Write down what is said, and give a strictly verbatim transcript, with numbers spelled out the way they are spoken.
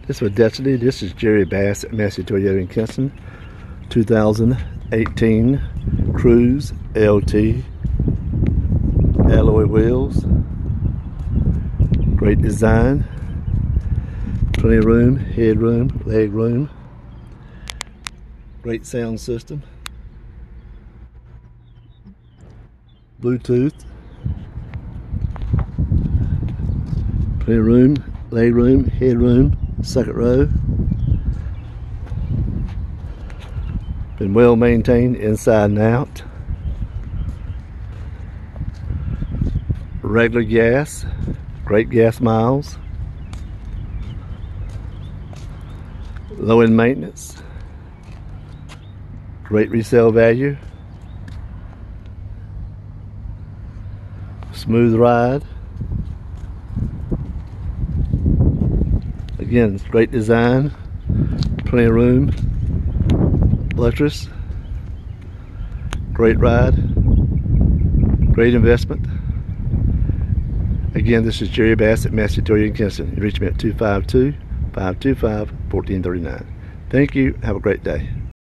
This for Destiny. This is Jerry Bass at Massey Toyota in Kinston. two thousand eighteen Cruze L T. Alloy wheels. Great design. Plenty of room, headroom, leg room. Great sound system. Bluetooth. Plenty of room, leg room, headroom, second row. Been well maintained inside and out. Regular gas, great gas miles. Low in maintenance. Great resale value. Smooth ride. Again, great design. Plenty of room. Luxurious. Great ride. Great investment. Again, this is Jerry Bass at Massey Toyota in Kinston. You reach me at two five two, five two five, one four three nine. Thank you. Have a great day.